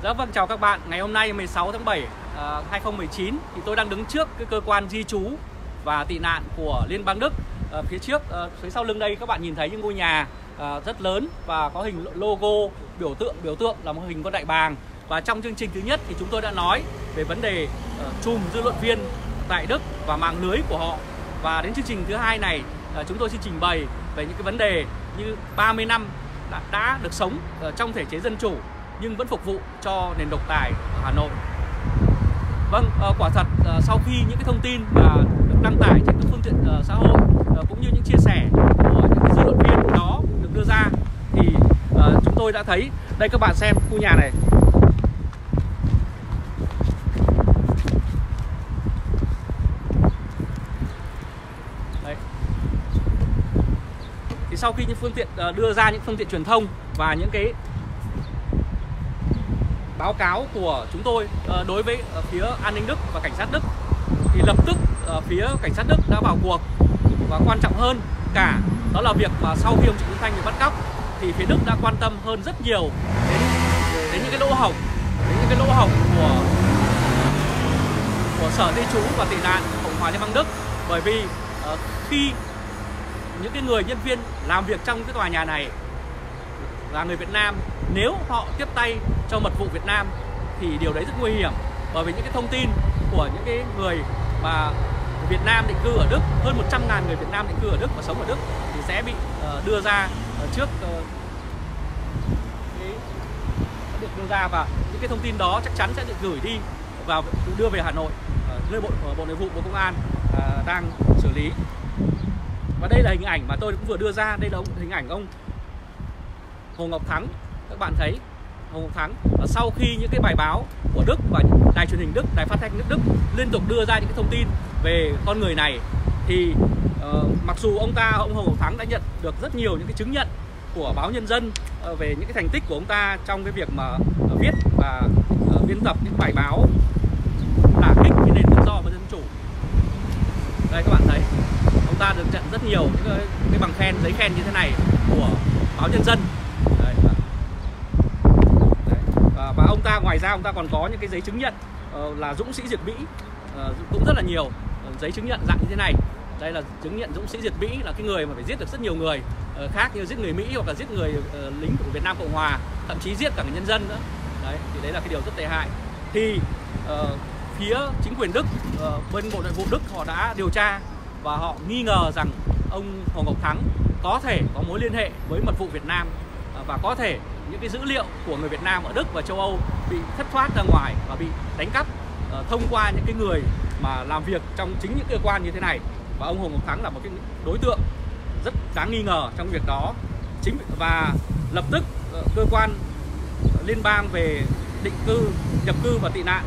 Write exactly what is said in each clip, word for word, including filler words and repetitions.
Dạ vâng, chào các bạn. Ngày hôm nay mười sáu tháng bảy hai không một chín thì tôi đang đứng trước cái cơ quan di trú và tị nạn của Liên bang Đức. À, phía trước, à, phía sau lưng đây các bạn nhìn thấy những ngôi nhà à, rất lớn và có hình logo biểu tượng biểu tượng là một hình con đại bàng. Và trong chương trình thứ nhất thì chúng tôi đã nói về vấn đề uh, chùm dư luận viên tại Đức và mạng lưới của họ. Và đến chương trình thứ hai này uh, chúng tôi xin trình bày về những cái vấn đề như ba mươi năm đã, đã được sống uh, trong thể chế dân chủ nhưng vẫn phục vụ cho nền độc tài ở Hà Nội. Vâng, uh, quả thật uh, sau khi những cái thông tin uh, được đăng tải trên các phương tiện uh, xã hội uh, cũng như những chia sẻ của những cái dư luận viên đó được đưa ra thì uh, chúng tôi đã thấy đây, các bạn xem khu nhà này. Đấy. Thì sau khi những phương tiện uh, đưa ra những phương tiện truyền thông và những cái báo cáo của chúng tôi uh, đối với uh, phía an ninh Đức và cảnh sát Đức thì lập tức uh, phía cảnh sát Đức đã vào cuộc. Và quan trọng hơn cả đó là việc mà sau khi ông Trịnh Xuân Thanh bị bắt cóc thì phía Đức đã quan tâm hơn rất nhiều đến, đến những cái lỗ hổng đến những cái lỗ hổng của của Sở Di trú và Tị nạn Cộng hòa Liên bang Đức. Bởi vì uh, khi những cái người nhân viên làm việc trong cái tòa nhà này là người Việt Nam, nếu họ tiếp tay cho mật vụ Việt Nam thì điều đấy rất nguy hiểm. Bởi vì những cái thông tin của những cái người mà Việt Nam định cư ở Đức, hơn một trăm ngàn người Việt Nam định cư ở Đức và sống ở Đức thì sẽ bị uh, đưa ra uh, trước uh, cái, được đưa ra, và những cái thông tin đó chắc chắn sẽ được gửi đi vào đưa về Hà Nội, uh, nơi bộ uh, Bộ Nội vụ Bộ Công an uh, đang xử lý. Và đây là hình ảnh mà tôi cũng vừa đưa ra, đây là hình ảnh ông Hồ Ngọc Thắng. Các bạn thấy Hồ Ngọc Thắng và sau khi những cái bài báo của Đức và đài truyền hình Đức, đài phát thanh nước Đức liên tục đưa ra những cái thông tin về con người này thì uh, mặc dù ông ta ông Hồ Ngọc Thắng đã nhận được rất nhiều những cái chứng nhận của báo Nhân dân uh, về những cái thành tích của ông ta trong cái việc mà uh, viết và uh, biên tập những bài báo đả kích cái nền tự do và dân chủ. Đây các bạn thấy ông ta được nhận rất nhiều những cái, cái bằng khen, giấy khen như thế này của báo Nhân dân. Đấy. Đấy. Và, và ông ta ngoài ra ông ta còn có những cái giấy chứng nhận uh, là dũng sĩ diệt Mỹ, uh, cũng rất là nhiều uh, giấy chứng nhận dạng như thế này. Đây là chứng nhận dũng sĩ diệt Mỹ, là cái người mà phải giết được rất nhiều người uh, khác, như giết người Mỹ hoặc là giết người uh, lính của Việt Nam Cộng Hòa, thậm chí giết cả người nhân dân nữa. Đấy, thì đấy là cái điều rất tệ hại. Thì uh, phía chính quyền Đức, uh, bên Bộ Nội vụ Đức họ đã điều tra và họ nghi ngờ rằng ông Hồ Ngọc Thắng có thể có mối liên hệ với mật vụ Việt Nam và có thể những cái dữ liệu của người Việt Nam ở Đức và châu Âu bị thất thoát ra ngoài và bị đánh cắp uh, thông qua những cái người mà làm việc trong chính những cơ quan như thế này. Và ông Hồ Ngọc Thắng là một cái đối tượng rất đáng nghi ngờ trong việc đó. Chính và lập tức uh, cơ quan liên bang về định cư, nhập cư và tị nạn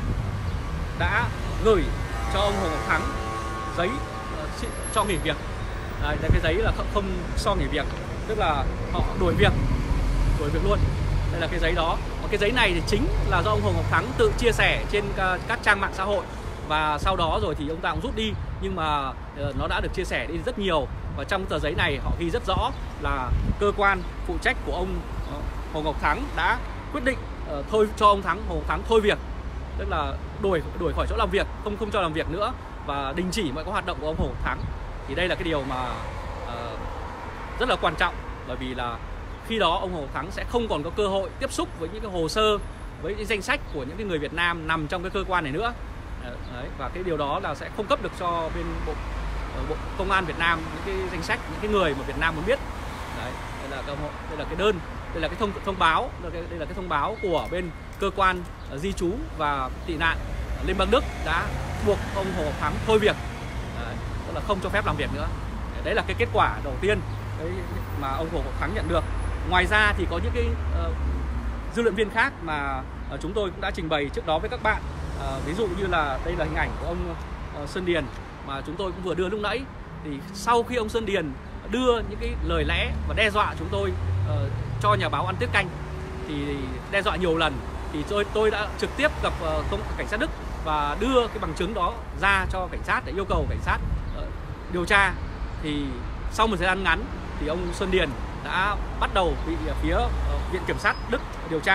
đã gửi cho ông Hồ Ngọc Thắng giấy uh, cho nghỉ việc. Đây, đây cái giấy là không, không cho nghỉ việc, tức là họ đuổi việc, đuổi việc luôn. Đây là cái giấy đó. Và cái giấy này thì chính là do ông Hồ Ngọc Thắng tự chia sẻ trên các trang mạng xã hội và sau đó rồi thì ông ta cũng rút đi, nhưng mà uh, nó đã được chia sẻ đi rất nhiều. Và trong tờ giấy này họ ghi rất rõ là cơ quan phụ trách của ông uh, Hồ Ngọc Thắng đã quyết định uh, thôi cho ông Thắng Hồ Ngọc Thắng thôi việc, tức là đuổi đuổi khỏi chỗ làm việc, không không cho làm việc nữa và đình chỉ mọi cái hoạt động của ông Hồ Ngọc Thắng. Thì đây là cái điều mà uh, rất là quan trọng, bởi vì là khi đó ông Hồ Ngọc Thắng sẽ không còn có cơ hội tiếp xúc với những cái hồ sơ, với cái danh sách của những cái người Việt Nam nằm trong cái cơ quan này nữa. Đấy, và cái điều đó là sẽ không cấp được cho bên bộ, bộ Công an Việt Nam những cái danh sách, những cái người mà Việt Nam muốn biết. Đấy, đây là cái, đây là cái đơn, đây là cái thông thông báo, đây là cái, đây là cái thông báo của bên cơ quan uh, di trú và tị nạn Liên bang Đức đã buộc ông Hồ Ngọc Thắng thôi việc. Đấy, tức là không cho phép làm việc nữa. Đấy là cái kết quả đầu tiên đấy mà ông Hồ Ngọc Thắng nhận được. Ngoài ra thì có những cái uh, dư luận viên khác mà uh, chúng tôi cũng đã trình bày trước đó với các bạn. Uh, ví dụ như là đây là hình ảnh của ông uh, Sơn Điền mà chúng tôi cũng vừa đưa lúc nãy. Thì sau khi ông Sơn Điền đưa những cái lời lẽ và đe dọa chúng tôi uh, cho nhà báo ăn tiết canh, thì đe dọa nhiều lần, thì tôi tôi đã trực tiếp gặp uh, công cảnh sát Đức và đưa cái bằng chứng đó ra cho cảnh sát để yêu cầu cảnh sát uh, điều tra. Thì sau một thời gian ngắn thì ông Xuân Điền đã bắt đầu bị phía uh, Viện Kiểm sát Đức điều tra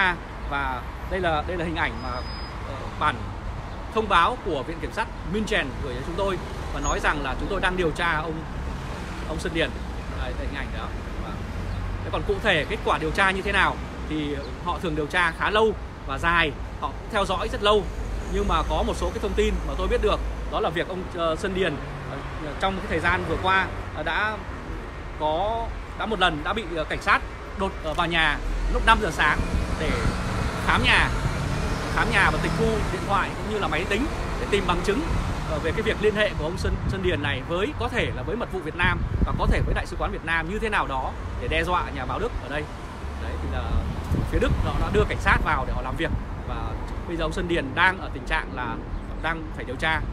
Và đây là đây là hình ảnh mà uh, bản thông báo của Viện Kiểm sát München gửi cho chúng tôi và nói rằng là chúng tôi đang điều tra ông ông Sơn Điền. Đây, đây hình ảnh đó. Thế còn cụ thể kết quả điều tra như thế nào thì họ thường điều tra khá lâu và dài, họ cũng theo dõi rất lâu. Nhưng mà có một số cái thông tin mà tôi biết được, đó là việc ông uh, Sơn Điền uh, trong cái thời gian vừa qua uh, đã có đã một lần đã bị uh, cảnh sát đột uh, vào nhà lúc năm giờ sáng để khám nhà, khám nhà và tịch thu điện thoại cũng như là máy tính để tìm bằng chứng uh, về cái việc liên hệ của ông Sơn, Sơn Điền này với có thể là với mật vụ Việt Nam và có thể với Đại sứ quán Việt Nam như thế nào đó để đe dọa nhà báo Đức ở đây. Đấy thì là phía Đức họ đã đưa cảnh sát vào để họ làm việc và bây giờ ông Sơn Điền đang ở tình trạng là đang phải điều tra.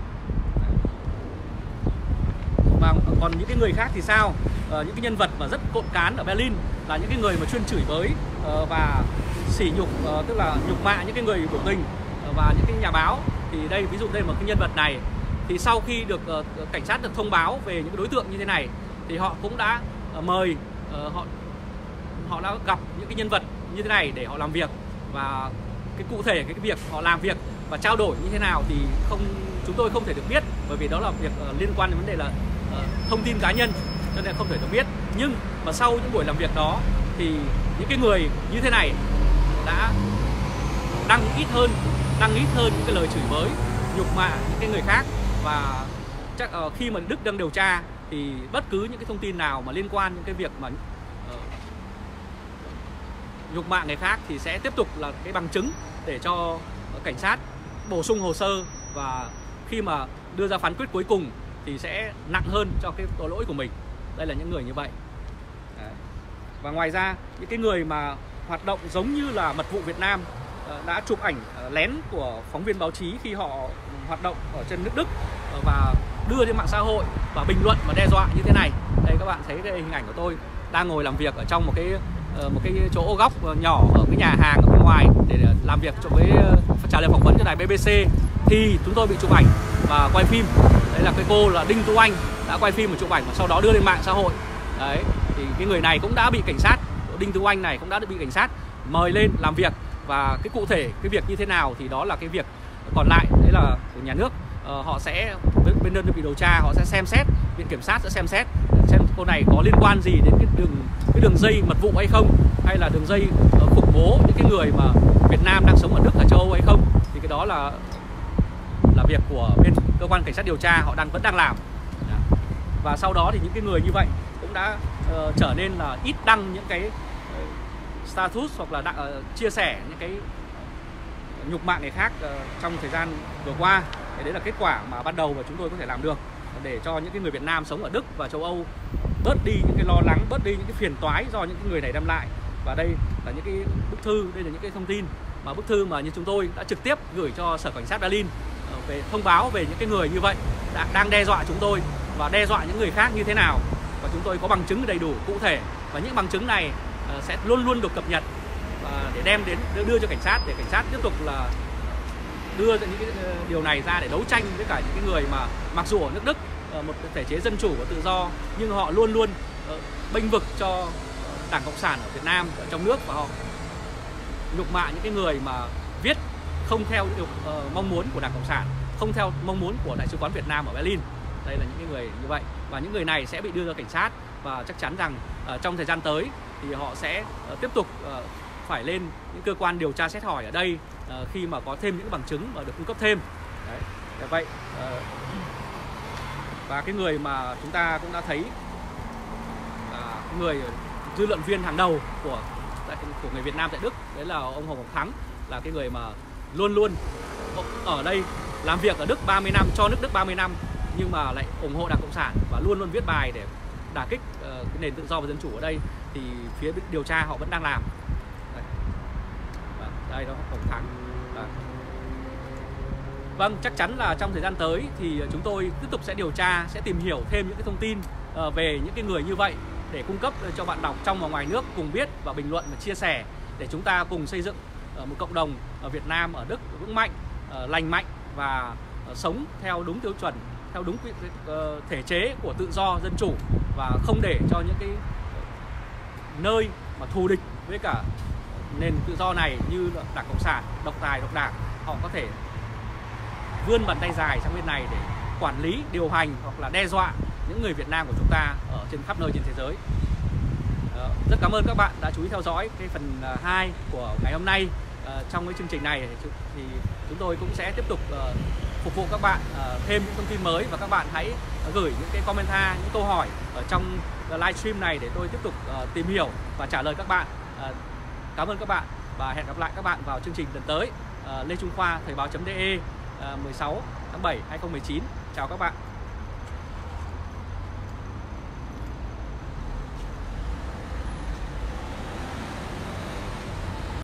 Và còn những cái người khác thì sao? Ờ, những cái nhân vật mà rất cộn cán ở Berlin là những cái người mà chuyên chửi bới uh, và sỉ nhục, uh, tức là nhục mạ những cái người biểu tình uh, và những cái nhà báo. Thì đây ví dụ đây một cái nhân vật này thì sau khi được uh, cảnh sát được thông báo về những cái đối tượng như thế này thì họ cũng đã uh, mời uh, họ họ đã gặp những cái nhân vật như thế này để họ làm việc, và cái cụ thể cái, cái việc họ làm việc và trao đổi như thế nào thì không chúng tôi không thể được biết, bởi vì đó là việc uh, liên quan đến vấn đề là uh, thông tin cá nhân cho nên không thể được biết. Nhưng mà sau những buổi làm việc đó thì những cái người như thế này đã đăng ít hơn đăng ít hơn những cái lời chửi bới, nhục mạ những cái người khác. Và chắc uh, khi mà Đức đang điều tra thì bất cứ những cái thông tin nào mà liên quan những cái việc mà uh, nhục mạ người khác thì sẽ tiếp tục là cái bằng chứng để cho cảnh sát bổ sung hồ sơ, và khi mà đưa ra phán quyết cuối cùng thì sẽ nặng hơn cho cái tội lỗi của mình. Đây là những người như vậy. Đấy. Và ngoài ra những cái người mà hoạt động giống như là mật vụ Việt Nam đã chụp ảnh lén của phóng viên báo chí khi họ hoạt động ở trên nước Đức và đưa lên mạng xã hội và bình luận và đe dọa như thế này. Đây các bạn thấy cái hình ảnh của tôi đang ngồi làm việc ở trong một cái một cái chỗ góc nhỏ ở cái nhà hàng ở bên ngoài để làm việc cho với trả lời phỏng vấn cho đài bê bê xê, thì chúng tôi bị chụp ảnh và quay phim. Đấy là cái cô là Đinh Tu Anh đã quay phim và chụp ảnh và sau đó đưa lên mạng xã hội. Đấy thì cái người này cũng đã bị cảnh sát, Đinh Tu Anh này cũng đã bị cảnh sát mời lên làm việc, và cái cụ thể cái việc như thế nào thì đó là cái việc còn lại, đấy là của nhà nước. Ờ, họ sẽ bên đơn vị điều tra họ sẽ xem xét, viện kiểm sát sẽ xem xét xem cô này có liên quan gì đến cái đường cái đường dây mật vụ hay không, hay là đường dây uh, khủng bố những cái người mà Việt Nam đang sống ở Đức, ở châu Âu hay không. Thì cái đó là là việc của bên cơ quan cảnh sát điều tra họ đang vẫn đang làm. Đó. Và sau đó thì những cái người như vậy cũng đã uh, trở nên là ít đăng những cái uh, status hoặc là đã, uh, chia sẻ những cái nhục mạ người khác uh, trong thời gian vừa qua. Thì đấy là kết quả mà ban đầu mà chúng tôi có thể làm được để cho những cái người Việt Nam sống ở Đức và châu Âu bớt đi những cái lo lắng, bớt đi những cái phiền toái do những cái người này đem lại. Và đây là những cái bức thư, đây là những cái thông tin mà bức thư mà như chúng tôi đã trực tiếp gửi cho Sở Cảnh sát Berlin uh, về thông báo về những cái người như vậy đã, đang đe dọa chúng tôi và đe dọa những người khác như thế nào, và chúng tôi có bằng chứng đầy đủ cụ thể, và những bằng chứng này uh, sẽ luôn luôn được cập nhật và để đem đến đưa cho cảnh sát để cảnh sát tiếp tục là đưa những cái điều này ra để đấu tranh với cả những cái người mà mặc dù ở nước Đức một thể chế dân chủ và tự do nhưng họ luôn luôn bênh vực cho Đảng Cộng sản ở Việt Nam, ở trong nước, và họ nhục mạ những cái người mà viết không theo những điều uh, mong muốn của Đảng Cộng sản, không theo mong muốn của Đại sứ quán Việt Nam ở Berlin. Đây là những cái người như vậy, và những người này sẽ bị đưa ra cảnh sát, và chắc chắn rằng uh, trong thời gian tới thì họ sẽ uh, tiếp tục uh, phải lên những cơ quan điều tra xét hỏi ở đây uh, khi mà có thêm những bằng chứng và được cung cấp thêm. Đấy. Để vậy uh, và cái người mà chúng ta cũng đã thấy uh, người dư luận viên hàng đầu của của người Việt Nam tại Đức, đấy là ông Hồ Ngọc Thắng, là cái người mà luôn luôn ở đây làm việc ở Đức ba mươi năm, cho nước Đức ba mươi năm, nhưng mà lại ủng hộ Đảng Cộng sản và luôn luôn viết bài để đả kích uh, cái nền tự do và dân chủ ở đây. Thì phía điều tra họ vẫn đang làm. Đây, đây đó, Hồng Thắng. Đây. Vâng, chắc chắn là trong thời gian tới thì chúng tôi tiếp tục sẽ điều tra, sẽ tìm hiểu thêm những cái thông tin uh, về những cái người như vậy để cung cấp cho bạn đọc trong và ngoài nước cùng biết và bình luận và chia sẻ, để chúng ta cùng xây dựng uh, một cộng đồng ở Việt Nam, ở Đức vững mạnh, uh, lành mạnh và uh, sống theo đúng tiêu chuẩn, theo đúng uh, thể chế của tự do dân chủ, và không để cho những cái nơi mà thù địch với cả nền tự do này như Đảng Cộng sản độc tài độc đảng, họ có thể vươn bàn tay dài sang bên này để quản lý, điều hành hoặc là đe dọa những người Việt Nam của chúng ta ở trên khắp nơi trên thế giới. Rất cảm ơn các bạn đã chú ý theo dõi cái phần hai của ngày hôm nay. Trong cái chương trình này thì chúng tôi cũng sẽ tiếp tục phục vụ các bạn thêm những thông tin mới, và các bạn hãy gửi những cái comment, những câu hỏi ở trong livestream này để tôi tiếp tục tìm hiểu và trả lời các bạn. Cảm ơn các bạn và hẹn gặp lại các bạn vào chương trình lần tới. Lê Trung Khoa, Thời báo chấm de, mười sáu tháng bảy hai nghìn không trăm mười chín. Chào các bạn.